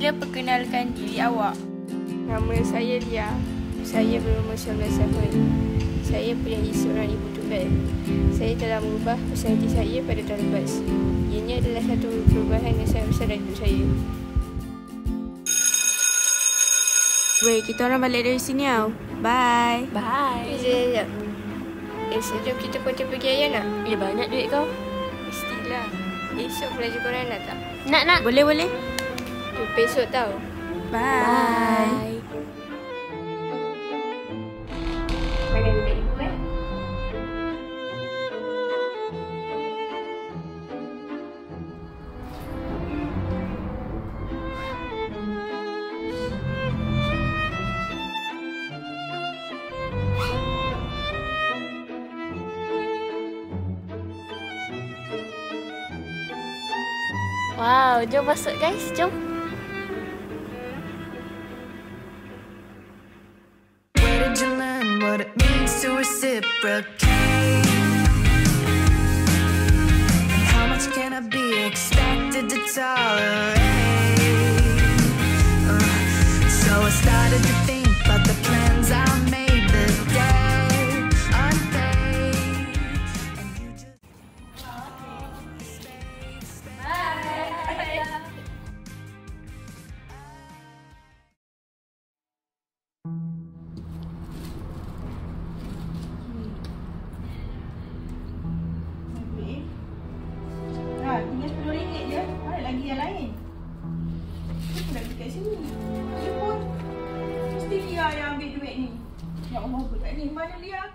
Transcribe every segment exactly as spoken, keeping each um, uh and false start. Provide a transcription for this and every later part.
Sila perkenalkan diri awak. Nama saya Lia. Saya berumur sembilan belas tahun. Saya punya seorang ibu tunggal. Saya telah mengubah personaliti saya pada tahun lepas. Ianya adalah satu perubahan yang sangat besar dalam hidup saya. Weh, kita orang balik dari sini tau. Bye. Bye. Sekejap, sekejap. Esok jom kita potong pergi ayah nak? Ya, banyak duit kau. Mestilah. Esok belajar Quran nak tak? Nak, nak. Boleh, boleh. Jumpa esok tau. Bye. Mana budak ibu eh? Wow, jom masuk guys, jom. Where did you learn what it means to reciprocate? And how much can I be expected to tolerate? Uh, so I started to think about the plans I made the day unpaid. And you just Ha, tinggal sepuluh ringgit je. Mana lagi yang lain? Kenapa nak pergi kat sini? Dia pun mesti Lia yang ambil duit ni. Ya Allah, budak ni mana Lia?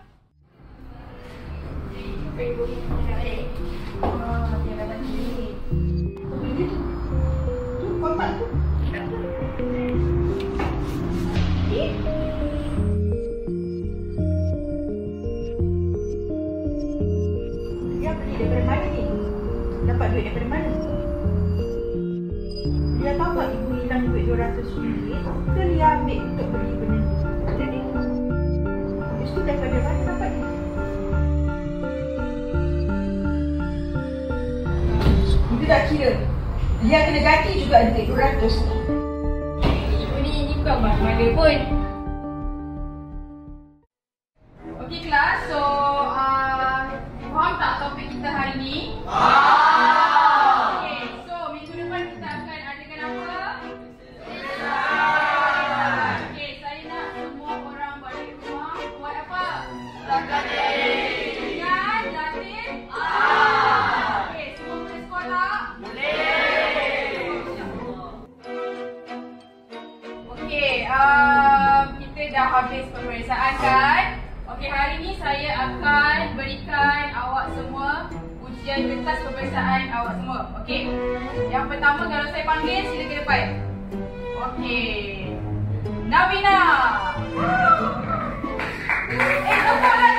Ah, dia dah bagi duit. Kau beli tu. Tu kotak tu. Eh? Dia beli daripada mana ni? Dapat duit daripada mana? Dia tahu tak ibu hilang duit dua ratus ringgit ke dia ambil untuk beli benda ni? Jadi, lepas tu daripada mana dapat ni? Itu tak kira. Dia kena ganti juga duit dua ratus ni. Ibu ni, ni bukan mana pun. Okey kelas, so uh, faham tak topik kita hari ni? Okey, so minggu depan kita akan adakan apa? Okey, saya nak semua orang balik rumah buat apa? Dengan latih? Okey, semua boleh sekolah? Okey, um, kita dah habis pemeriksaan kan? Okey, hari ni saya akan berikan awak semua ujian kertas pemeriksaan awak semua. Okey? Yang pertama, kalau saya panggil, sila ke depan. Okey. Nabina. Eh, tunggu lah.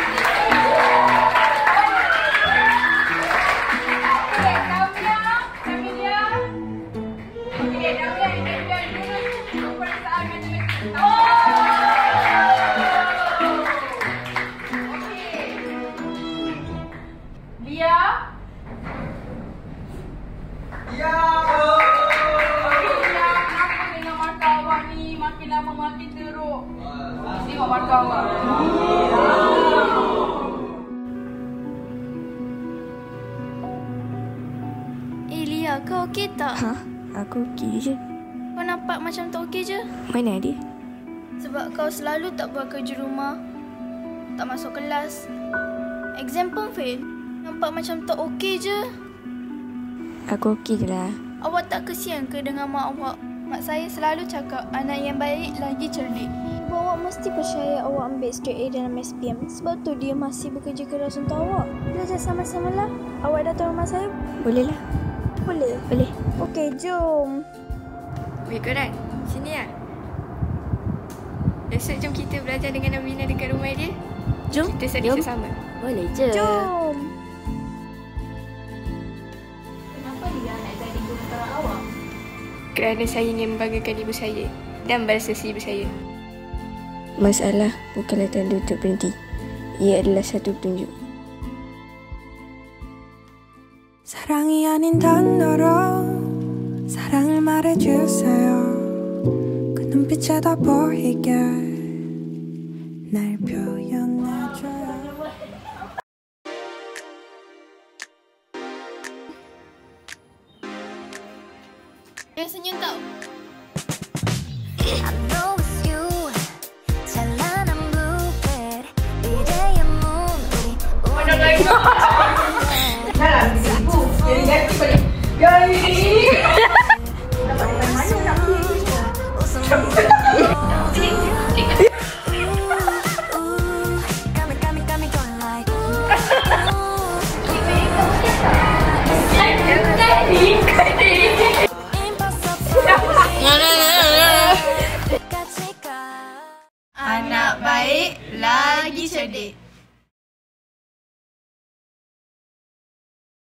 Okey, Nabila. Nabila. Okey, Nabila, Nabila dulu pemeriksaan matematik. Oh! Lia. Ya. Okey, Lia, kenapa dengan markah awak ni makin lama makin teruk? Tengok markah awak. Eh, Lia, kau okey tak? Ha? Aku okey je. Kau nampak macam tak okey je? Mana dia? Sebab kau selalu tak buat kerja rumah, tak masuk kelas, exam pun fail. Nampak macam tak okey je. Aku okey je lah. Awak tak kesian ke dengan mak awak? Mak saya selalu cakap anak yang baik lagi cerdik. Ibu awak mesti percaya awak ambil straight A dalam S P M. Sebab tu dia masih bekerja keras untuk awak. Belajar sama-sama lah. Awak datang rumah saya? Boleh lah. Boleh? Boleh. Okey, jom. Weh korang, sini lah. Esok jom kita belajar dengan Nabina dekat rumah dia. Jom. Kita study Jom. sesama. Boleh je. Jom. Kenapa dia nak jadi guru tentara awak? Kerana saya ingin membanggakan ibu saya dan balas sesi ibu saya. Masalah bukanlah tanda untuk berhenti. Ia adalah satu petunjuk. 사랑이 아닌 단어로 사랑을 말해주세요. 그 눈빛에 다 보이게 날 표현해줘요. Jangan senyum tau. I know